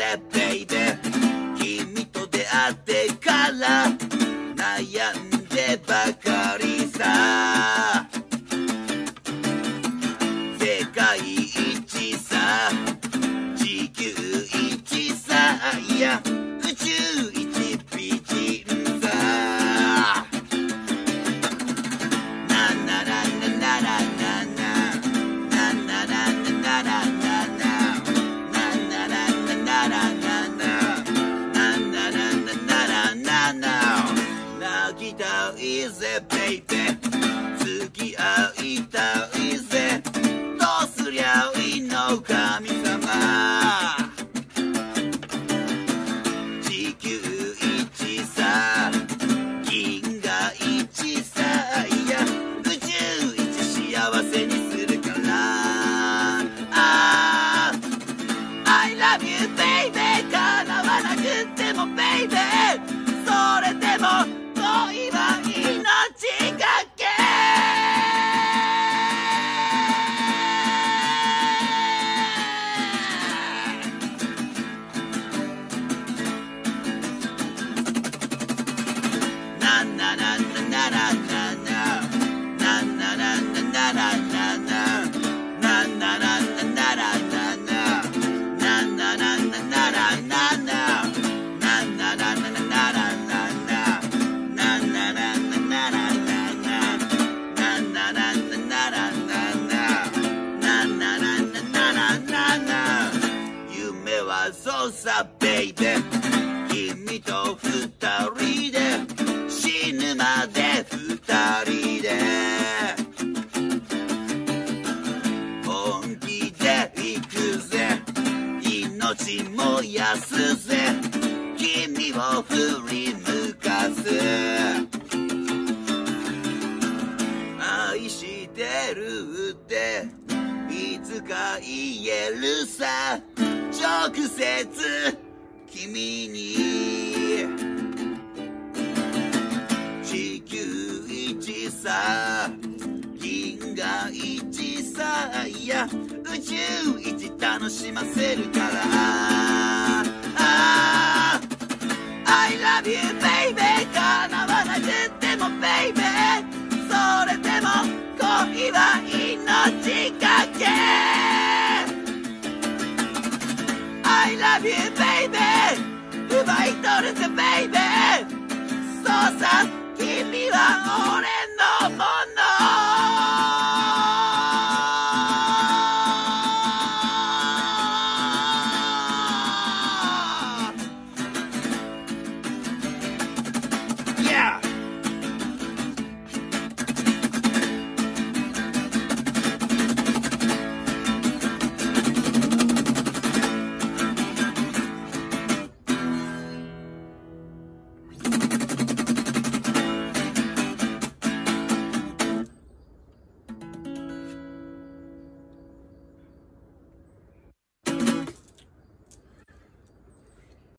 ぜベイベー君と出会ってから悩んでばかりさ世界一さ地球一さいや宇宙一美人さななななななななななななな泣きたいぜベイベー付き合いたいぜどうすりゃいいの神様地球一さ銀河一さいや宇宙一幸せにするからI love you baby 叶わなくても baby それでも恋は命がけななななななななななななななな夢はそうさベイベー君と二人で死ぬまで二人で本気で行くぜ命燃やすぜ君を振り向かす愛してるっていつか言えるさ直接君に地球一さ銀河一さいや宇宙一楽しませるからI love you baby 叶わなくても baby それでも恋は命がけI love you baby 奪い取るぜ baby そうさ君は俺